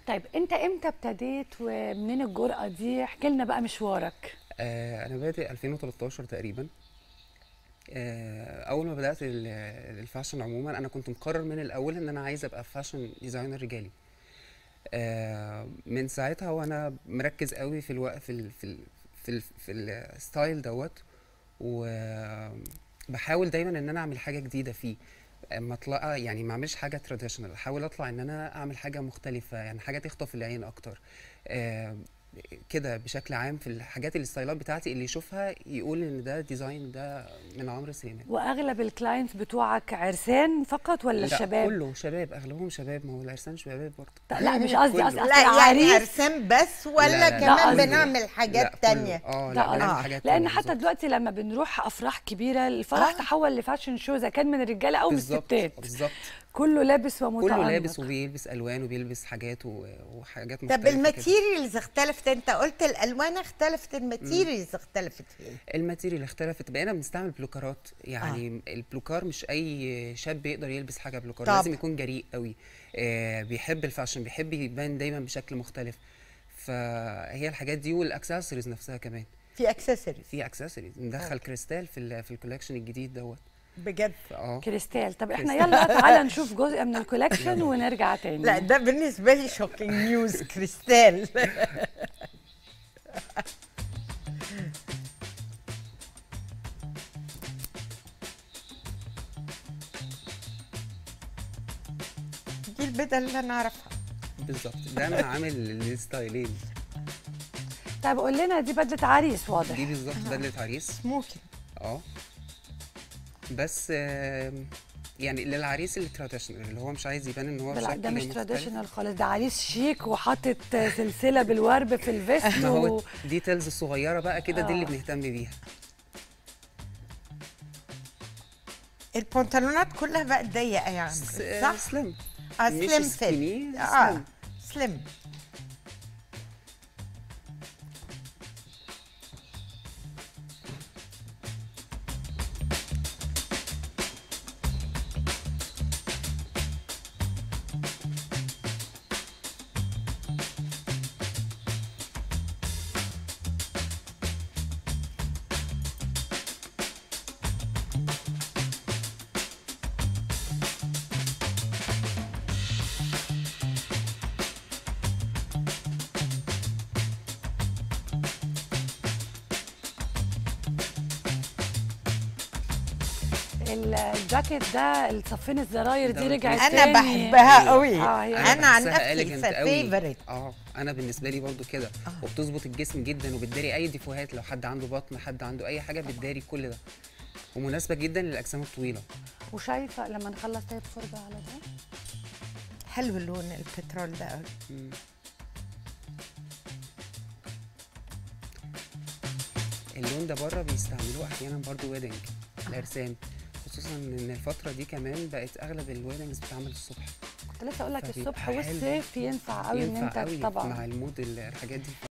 طيب انت امتى ابتديت ومنين الجرأة دي؟ احكي لنا بقى مشوارك. انا بادئ 2013 تقريبا. اول ما بدات الفاشن عموما، انا كنت مقرر من الاول ان انا عايز ابقى فاشن ديزاينر رجالي. من ساعتها وانا مركز قوي في الوقت في الستايل دوت، وبحاول دايما ان انا اعمل حاجه جديده فيه. ما اطلع يعني ما اعملش حاجه تراديشنال، احاول اطلع ان انا اعمل حاجه مختلفه، يعني حاجه تخطف العين اكتر. آه، كده بشكل عام في الحاجات الستايلات بتاعتي، اللي يشوفها يقول ان ده ديزاين ده من عمرو سليمان. واغلب الكلاينتس بتوعك عرسان فقط ولا لا، الشباب؟ كله شباب، اغلبهم شباب، ما هو العرسان شباب برضه. لا مش قصدي، كله. اصل لا يعني العريس. عرسان بس لا ولا لا لا كمان قصدي. بنعمل لا حاجات كله. تانية؟ ده لا بنعمل قصدي. حاجات لان تانية حتى بالظبط. دلوقتي لما بنروح افراح كبيره، الفرح اه تحول لفاشن شو، اذا كان من الرجاله او من بالظبط الستات. بالظبط. كله لابس كله لابس ومتأنق. وبيلبس الوان وبيلبس حاجات وحاجات طب مختلفه كده. الماتيريالز اختلفت، انت قلت الالوان اختلفت، مم. الماتيريالز اختلفت فين؟ الماتيريال اختلفت، بقينا بنستعمل بلوكارات. اه يعني البلوكار مش اي شاب يقدر يلبس حاجه بلوكار، طب لازم يكون جريء قوي. بيحب الفاشن، بيحب يبان دايما بشكل مختلف. فهي الحاجات دي والاكسسوارز نفسها كمان. في اكسسوارز في اكسسوارز مدخل كريستال في الكولكشن الجديد دوت. بجد؟ كريستال. طب احنا كريستال. يلا تعالى نشوف جزء من الكولكشن يلا. ونرجع لا تاني. ده بالنسبة لي شوكينج نيوز كريستال. دي البدل اللي انا اعرفها. بالظبط، ده انا عامل الستايلين. طيب قول لنا، دي بدلة عريس واضح. دي بالظبط بدله عريس. ممكن. اه بس يعني للعريس التراديشنال، اللي هو مش عايز يبان ان هو بالعكس، ده بشكل مش مختلف. تراديشنال خالص، ده عريس شيك وحاطط سلسلة بالورب في الفيست ما هو ديتيلز الصغيره بقى كده، دي اللي آه. بنهتم بيها. البنطلونات كلها بقت ضيقة يا عمرو، صح؟ سليم. اه مش سليم سكيني، فيت. اه سليم. سليم. الجاكيت ده الصفين الزراير دي ده رجعت انا تاني. بحبها قوي. هي انا عن بحسها نفسي elegant قوي. فيفرت. انا بالنسبه لي برضو كده. وبتظبط الجسم جدا، وبتداري اي ديفوهات، لو حد عنده بطن، حد عنده اي حاجه، بتداري كل ده. ومناسبه جدا للاجسام الطويله. وشايفه لما نخلص طيب فرجه على ده. حلو اللون البترول ده قوي. مم. اللون ده بره بيستعملوه احيانا برضو ويدنج، العرسان. خصوصا ان الفتره دي كمان بقت اغلب الويدنجز بتتعمل الصبح. كنت لسه اقول لك فبيبقى الصبح حلو. والصيف ينفع قوي ان ينفع انت قوي طبعا مع المود الحاجات دي.